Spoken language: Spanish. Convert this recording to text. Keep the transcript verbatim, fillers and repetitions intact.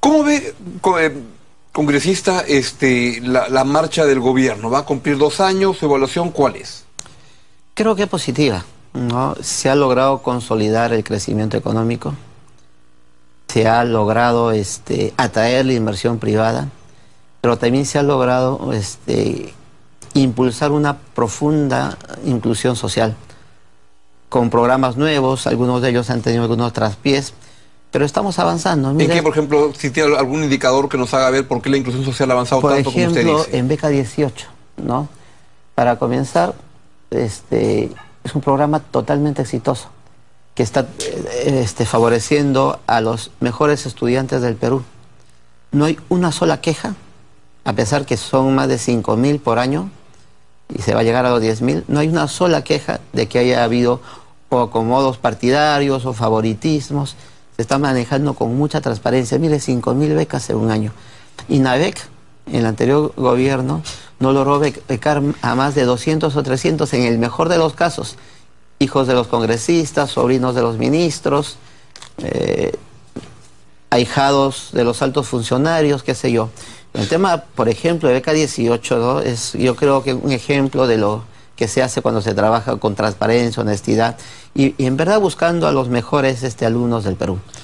¿Cómo ve, co- eh, congresista, este, la, la marcha del gobierno? ¿Va a cumplir dos años? ¿Su evaluación cuál es? Creo que es positiva, ¿no? Se ha logrado consolidar el crecimiento económico, se ha logrado este, atraer la inversión privada, pero también se ha logrado este, impulsar una profunda inclusión social, con programas nuevos, algunos de ellos han tenido algunos traspiés, pero estamos avanzando. Mire, ¿En qué, por ejemplo, si tiene algún indicador que nos haga ver por qué la inclusión social ha avanzado por tanto como usted ejemplo, dice? en Beca dieciocho, ¿no? Para comenzar, este, es un programa totalmente exitoso, que está eh, este, favoreciendo a los mejores estudiantes del Perú. No hay una sola queja, a pesar que son más de cinco mil por año, y se va a llegar a los diez mil, no hay una sola queja de que haya habido o acomodos partidarios o favoritismos. Se está manejando con mucha transparencia. Mire, cinco mil becas en un año. INABEC, en el anterior gobierno, no logró becar a más de doscientos o trescientos, en el mejor de los casos, hijos de los congresistas, sobrinos de los ministros, eh, ahijados de los altos funcionarios, qué sé yo. El tema, por ejemplo, de Beca dieciocho, ¿no? Es, yo creo que un ejemplo de lo que se hace cuando se trabaja con transparencia, honestidad y, y en verdad buscando a los mejores este, alumnos del Perú.